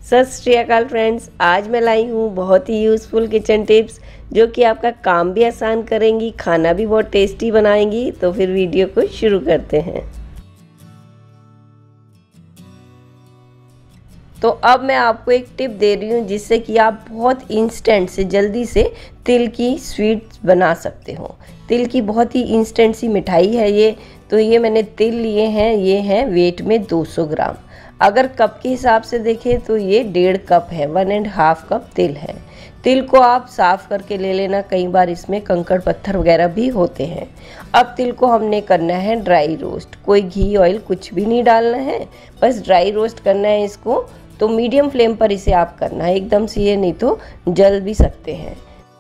सत श्री अकाल फ्रेंड्स, आज मैं लाई हूँ बहुत ही यूज़फुल किचन टिप्स जो कि आपका काम भी आसान करेंगी, खाना भी बहुत टेस्टी बनाएंगी। तो फिर वीडियो को शुरू करते हैं। तो अब मैं आपको एक टिप दे रही हूँ जिससे कि आप बहुत इंस्टेंट से जल्दी से तिल की स्वीट्स बना सकते हो। तिल की बहुत ही इंस्टेंट सी मिठाई है ये। तो ये मैंने तिल लिए हैं, ये हैं वेट में 200 ग्राम। अगर कप के हिसाब से देखें तो ये 1.5 कप है, 1.5 कप तिल है। तिल को आप साफ़ करके ले लेना, कई बार इसमें कंकड़ पत्थर वगैरह भी होते हैं। अब तिल को हमने करना है ड्राई रोस्ट, कोई घी ऑयल कुछ भी नहीं डालना है, बस ड्राई रोस्ट करना है इसको। तो मीडियम फ्लेम पर इसे आप करना है, एकदम से ये नहीं तो जल भी सकते हैं।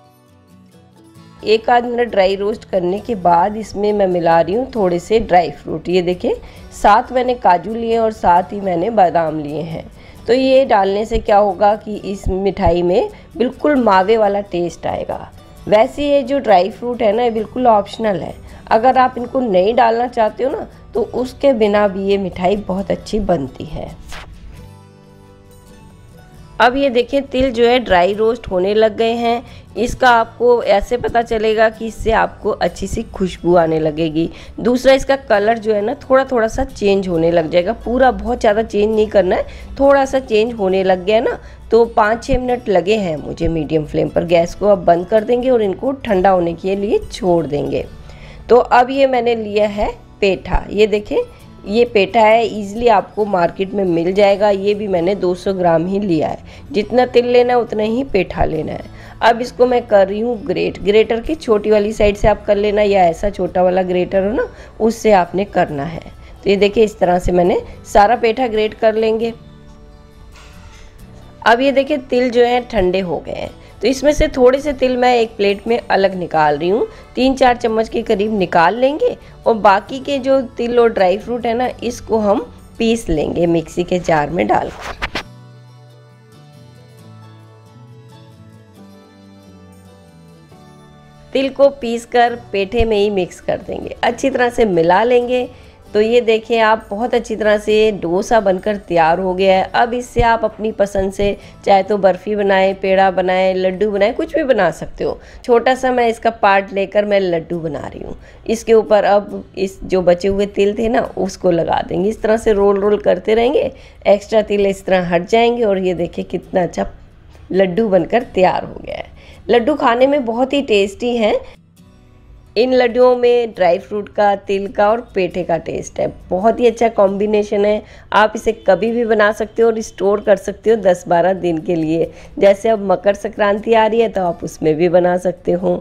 1 आध मिनट ड्राई रोस्ट करने के बाद इसमें मैं मिला रही हूँ थोड़े से ड्राई फ्रूट। ये देखिए, 7 मैंने काजू लिए और 7 ही मैंने बादाम लिए हैं। तो ये डालने से क्या होगा कि इस मिठाई में बिल्कुल मावे वाला टेस्ट आएगा। वैसे ये जो ड्राई फ्रूट है ना, ये बिल्कुल ऑप्शनल है। अगर आप इनको नहीं डालना चाहते हो ना, तो उसके बिना भी ये मिठाई बहुत अच्छी बनती है। अब ये देखिए, तिल जो है ड्राई रोस्ट होने लग गए हैं। इसका आपको ऐसे पता चलेगा कि इससे आपको अच्छी सी खुशबू आने लगेगी। दूसरा, इसका कलर जो है ना थोड़ा थोड़ा सा चेंज होने लग जाएगा। पूरा बहुत ज़्यादा चेंज नहीं करना है, थोड़ा सा चेंज होने लग गया ना। तो 5-6 मिनट लगे हैं मुझे मीडियम फ्लेम पर। गैस को अब बंद कर देंगे और इनको ठंडा होने के लिए छोड़ देंगे। तो अब ये मैंने लिया है पेठा। ये देखें, ये पेठा है, इजीली आपको मार्केट में मिल जाएगा। ये भी मैंने 200 ग्राम ही लिया है। जितना तिल लेना है उतना ही पेठा लेना है। अब इसको मैं कर रही हूँ ग्रेटर की छोटी वाली साइड से आप कर लेना, या ऐसा छोटा वाला ग्रेटर हो ना, उससे आपने करना है। तो ये देखिए, इस तरह से मैंने सारा पेठा ग्रेट कर लेंगे। अब ये देखिए, तिल जो है ठंडे हो गए हैं। तो इसमें से थोड़े से तिल मैं एक प्लेट में अलग निकाल रही हूँ। 3-4 चम्मच के करीब निकाल लेंगे और बाकी के जो तिल और ड्राई फ्रूट है ना, इसको हम पीस लेंगे मिक्सी के जार में डालकर। तिल को पीसकर पेठे में ही मिक्स कर देंगे, अच्छी तरह से मिला लेंगे। तो ये देखें आप, बहुत अच्छी तरह से डोसा बनकर तैयार हो गया है। अब इससे आप अपनी पसंद से चाहे तो बर्फ़ी बनाएं, पेड़ा बनाएं, लड्डू बनाएं, कुछ भी बना सकते हो। छोटा सा मैं इसका पार्ट लेकर मैं लड्डू बना रही हूँ। इसके ऊपर अब इस जो बचे हुए तिल थे ना, उसको लगा देंगे। इस तरह से रोल रोल करते रहेंगे, एक्स्ट्रा तिल इस तरह हट जाएंगे। और ये देखिए कितना अच्छा लड्डू बनकर तैयार हो गया है। लड्डू खाने में बहुत ही टेस्टी हैं। इन लड्डुओं में ड्राई फ्रूट का, तिल का और पेठे का टेस्ट है। बहुत ही अच्छा कॉम्बिनेशन है। आप इसे कभी भी बना सकते हो और स्टोर कर सकते हो 10-12 दिन के लिए। जैसे अब मकर संक्रांति आ रही है तो आप उसमें भी बना सकते हो।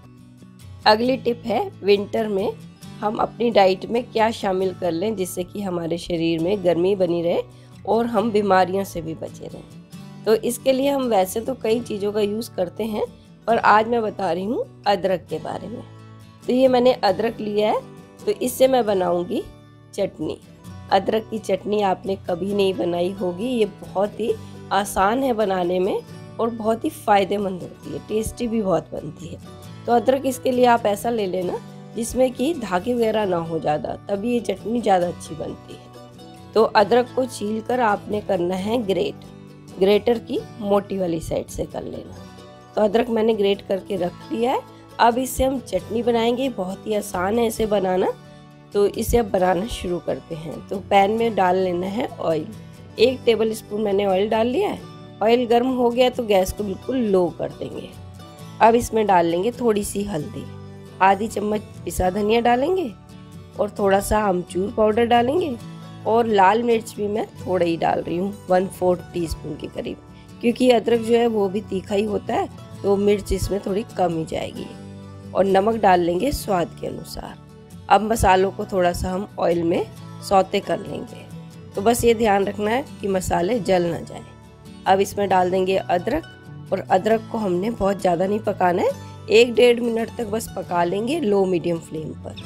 अगली टिप है, विंटर में हम अपनी डाइट में क्या शामिल कर लें जिससे कि हमारे शरीर में गर्मी बनी रहे और हम बीमारियों से भी बचे रहें। तो इसके लिए हम वैसे तो कई चीज़ों का यूज़ करते हैं, पर आज मैं बता रही हूँ अदरक के बारे में। तो ये मैंने अदरक लिया है, तो इससे मैं बनाऊंगी चटनी। अदरक की चटनी आपने कभी नहीं बनाई होगी। ये बहुत ही आसान है बनाने में और बहुत ही फ़ायदेमंद होती है, टेस्टी भी बहुत बनती है। तो अदरक इसके लिए आप ऐसा ले लेना जिसमें कि धागे वगैरह ना हो ज़्यादा, तभी ये चटनी ज़्यादा अच्छी बनती है। तो अदरक को छील कर आपने करना है ग्रेटर की मोटी वाली साइड से कर लेना। तो अदरक मैंने ग्रेट करके रख लिया है। अब इससे हम चटनी बनाएंगे, बहुत ही आसान है इसे बनाना। तो इसे अब बनाना शुरू करते हैं। तो पैन में डाल लेना है ऑयल। 1 टेबल स्पून मैंने ऑयल डाल लिया है। ऑयल गर्म हो गया तो गैस को बिल्कुल लो कर देंगे। अब इसमें डाल लेंगे थोड़ी सी हल्दी, आधी चम्मच पिसा धनिया डालेंगे और थोड़ा सा अमचूर पाउडर डालेंगे। और लाल मिर्च भी मैं थोड़ा ही डाल रही हूँ, 1/4 टीस्पून के करीब, क्योंकि अदरक जो है वो भी तीखा ही होता है, तो मिर्च इसमें थोड़ी कम ही जाएगी। और नमक डाल लेंगे स्वाद के अनुसार। अब मसालों को थोड़ा सा हम ऑयल में सौते कर लेंगे। तो बस ये ध्यान रखना है कि मसाले जल ना जाए। अब इसमें डाल देंगे अदरक, और अदरक को हमने बहुत ज़्यादा नहीं पकाना है, 1-1.5 मिनट तक बस पका लेंगे लो मीडियम फ्लेम पर।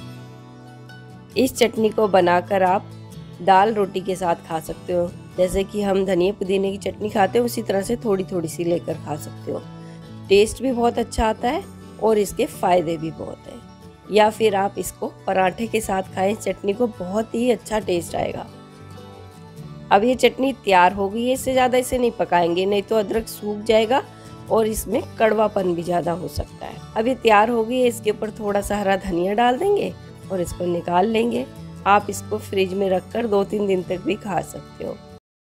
इस चटनी को बनाकर आप दाल रोटी के साथ खा सकते हो। जैसे कि हम धनिया पुदीने की चटनी खाते हैं, उसी तरह से थोड़ी थोड़ी सी लेकर खा सकते हो। टेस्ट भी बहुत अच्छा आता है और इसके फ़ायदे भी बहुत हैं। या फिर आप इसको पराठे के साथ खाएं, चटनी को बहुत ही अच्छा टेस्ट आएगा। अब ये चटनी तैयार हो गई है। इससे ज़्यादा इसे नहीं पकाएंगे, नहीं तो अदरक सूख जाएगा और इसमें कड़वापन भी ज़्यादा हो सकता है। अब ये तैयार हो गई है। इसके ऊपर थोड़ा सा हरा धनिया डाल देंगे और इसको निकाल लेंगे। आप इसको फ्रिज में रखकर 2-3 दिन तक भी खा सकते हो।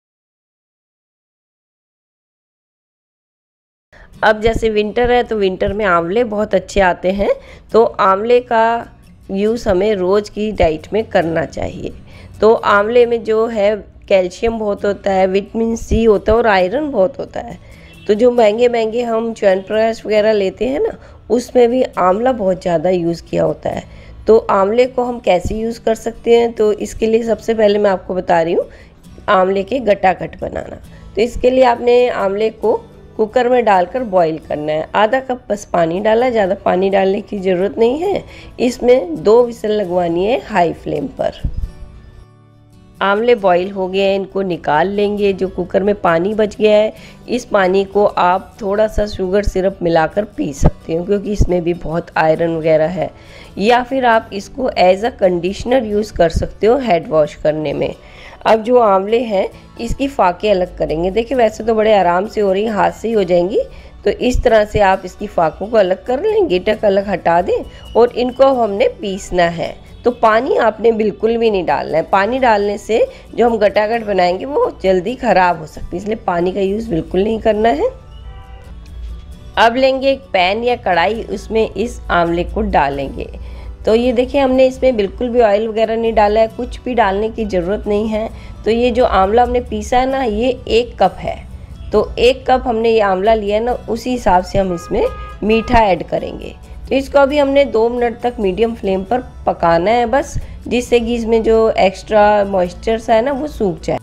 अब जैसे विंटर है तो विंटर में आंवले बहुत अच्छे आते हैं, तो आंवले का यूज़ हमें रोज़ की डाइट में करना चाहिए। तो आंवले में जो है कैल्शियम बहुत होता है, विटामिन सी होता है और आयरन बहुत होता है। तो जो महंगे महंगे हम च्यवनप्राश वगैरह लेते हैं ना, उसमें भी आंवला बहुत ज़्यादा यूज़ किया होता है। तो आंवले को हम कैसे यूज़ कर सकते हैं, तो इसके लिए सबसे पहले मैं आपको बता रही हूँ आंवले के गटागट बनाना। तो इसके लिए आपने आंवले को कुकर में डालकर बॉईल करना है। आधा कप बस पानी डाला, ज़्यादा पानी डालने की ज़रूरत नहीं है। इसमें 2 विसल लगवानी है हाई फ्लेम पर। आंवले बॉईल हो गए हैं, इनको निकाल लेंगे। जो कुकर में पानी बच गया है, इस पानी को आप थोड़ा सा शुगर सिरप मिलाकर पी सकते हो, क्योंकि इसमें भी बहुत आयरन वगैरह है। या फिर आप इसको एज अ कंडीशनर यूज़ कर सकते हो हेड वॉश करने में। अब जो आंवले हैं इसकी फाके अलग करेंगे। देखिए वैसे तो बड़े आराम से हो रही, हाथ से ही हो जाएंगी। तो इस तरह से आप इसकी फाकों को अलग कर लें, गिटक अलग हटा दें और इनको हमने पीसना है। तो पानी आपने बिल्कुल भी नहीं डालना है। पानी डालने से जो हम गटागट बनाएंगे वो जल्दी ख़राब हो सकती है, इसलिए पानी का यूज़ बिल्कुल नहीं करना है। अब लेंगे एक पैन या कढ़ाई, उसमें इस आंवले को डालेंगे। तो ये देखिए हमने इसमें बिल्कुल भी ऑयल वगैरह नहीं डाला है, कुछ भी डालने की ज़रूरत नहीं है। तो ये जो आंवला हमने पीसा है ना, ये 1 कप है। तो 1 कप हमने ये आंवला लिया है ना, उसी हिसाब से हम इसमें मीठा ऐड करेंगे। तो इसको अभी हमने 2 मिनट तक मीडियम फ्लेम पर पकाना है बस, जिससे कि इसमें जो एक्स्ट्रा मॉइस्चर है ना वो सूख जाए।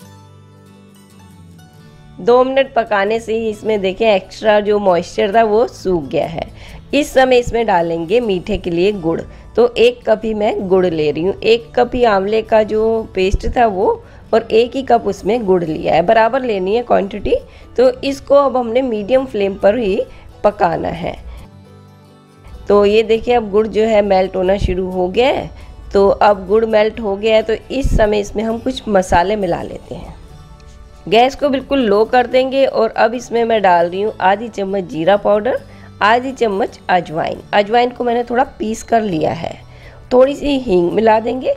2 मिनट पकाने से ही इसमें देखें एक्स्ट्रा जो मॉइस्चर था वो सूख गया है। इस समय इसमें डालेंगे मीठे के लिए गुड़। तो 1 कप ही मैं गुड़ ले रही हूँ। 1 कप ही आंवले का जो पेस्ट था वो, और 1 ही कप उसमें गुड़ लिया है, बराबर लेनी है क्वांटिटी। तो इसको अब हमने मीडियम फ्लेम पर ही पकाना है। तो ये देखिए अब गुड़ जो है मेल्ट होना शुरू हो गया है। तो अब गुड़ मेल्ट हो गया है, तो इस समय इसमें हम कुछ मसाले मिला लेते हैं। गैस को बिल्कुल लो कर देंगे और अब इसमें मैं डाल रही हूँ आधी चम्मच जीरा पाउडर, आधी चम्मच अजवाइन। अजवाइन को मैंने थोड़ा पीस कर लिया है। थोड़ी सी हींग मिला देंगे।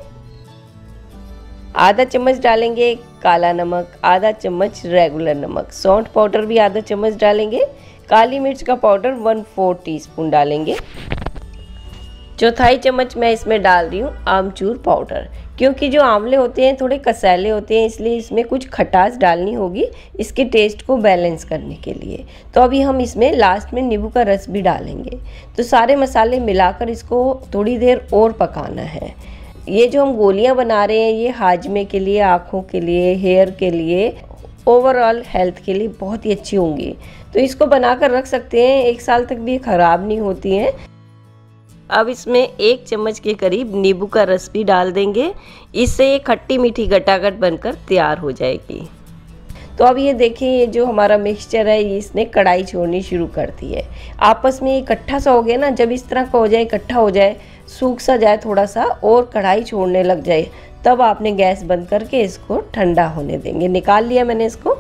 आधा चम्मच डालेंगे काला नमक, आधा चम्मच रेगुलर नमक। सौंठ पाउडर भी आधा चम्मच डालेंगे। काली मिर्च का पाउडर 1/4 टीस्पून डालेंगे। चौथाई चम्मच मैं इसमें डाल रही हूँ आमचूर पाउडर, क्योंकि जो आंवले होते हैं थोड़े कसैले होते हैं, इसलिए इसमें कुछ खटास डालनी होगी इसके टेस्ट को बैलेंस करने के लिए। तो अभी हम इसमें लास्ट में नींबू का रस भी डालेंगे। तो सारे मसाले मिलाकर इसको थोड़ी देर और पकाना है। ये जो हम गोलियां बना रहे हैं ये हाजमे के लिए, आँखों के लिए, हेयर के लिए, ओवरऑल हेल्थ के लिए बहुत ही अच्छी होंगी। तो इसको बनाकर रख सकते हैं, 1 साल तक भी ख़राब नहीं होती हैं। अब इसमें 1 चम्मच के करीब नींबू का रस भी डाल देंगे। इससे ये खट्टी मीठी गटागट बनकर तैयार हो जाएगी। तो अब ये देखिए ये जो हमारा मिक्सचर है ये इसने कढ़ाई छोड़नी शुरू कर दी है। आपस में इकट्ठा सा हो गया ना, जब इस तरह का हो जाए, इकट्ठा हो जाए, सूख सा जाए थोड़ा सा और कढ़ाई छोड़ने लग जाए, तब आपने गैस बंद करके इसको ठंडा होने देंगे। निकाल लिया मैंने इसको।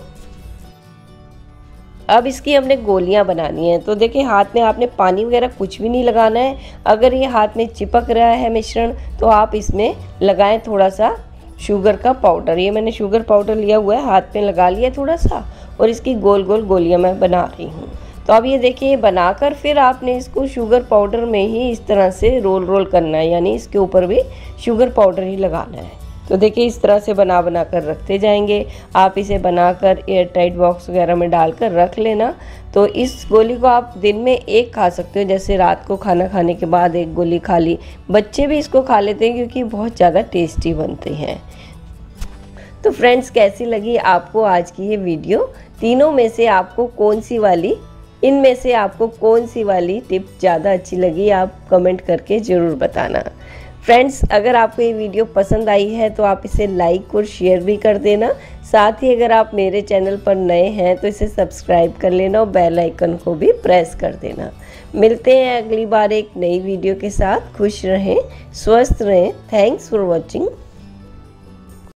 अब इसकी हमने गोलियां बनानी है। तो देखिए हाथ में आपने पानी वगैरह कुछ भी नहीं लगाना है। अगर ये हाथ में चिपक रहा है मिश्रण, तो आप इसमें लगाएं थोड़ा सा शुगर का पाउडर। ये मैंने शुगर पाउडर लिया हुआ है, हाथ में लगा लिया थोड़ा सा, और इसकी गोल गोल गोलियां मैं बना रही हूँ। तो अब ये देखिए ये बनाकर फिर आपने इसको शुगर पाउडर में ही इस तरह से रोल रोल करना है, यानी इसके ऊपर भी शुगर पाउडर ही लगाना है। तो देखिए इस तरह से बना बना कर रखते जाएंगे। आप इसे बनाकर एयर टाइट बॉक्स वगैरह में डालकर रख लेना। तो इस गोली को आप दिन में 1 खा सकते हो, जैसे रात को खाना खाने के बाद 1 गोली खा ली। बच्चे भी इसको खा लेते हैं क्योंकि बहुत ज़्यादा टेस्टी बनते हैं। तो फ्रेंड्स कैसी लगी आपको आज की ये वीडियो? तीनों में से आपको कौन सी वाली, इनमें से आपको कौन सी वाली टिप ज़्यादा अच्छी लगी, आप कमेंट करके ज़रूर बताना। फ्रेंड्स अगर आपको ये वीडियो पसंद आई है तो आप इसे लाइक और शेयर भी कर देना। साथ ही अगर आप मेरे चैनल पर नए हैं तो इसे सब्सक्राइब कर लेना और बेल आइकन को भी प्रेस कर देना। मिलते हैं अगली बार एक नई वीडियो के साथ। खुश रहें, स्वस्थ रहें। Thanks for watching.